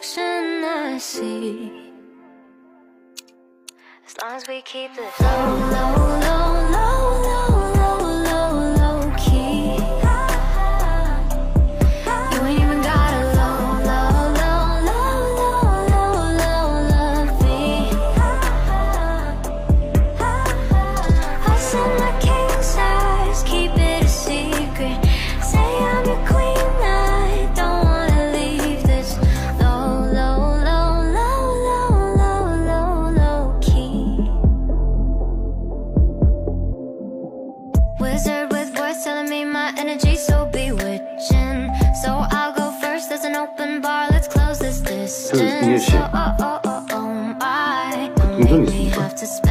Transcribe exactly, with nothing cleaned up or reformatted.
reflection I see. As long as we keep it low, low, low, low, low, low, low, low key. You ain't even gotta low, low, low, low, low, low, low, love me. I'll send my king size, keep it a secret. Say I'm your queen, I don't wanna leave this low, low, low, low, low, low, low, low key. Wizard with voice telling me my energy so bewitching. So I'll go first, there's an open bar, let's close this distance. 그 이해 씨, Oh, oh, oh, oh, oh, I don't make me have to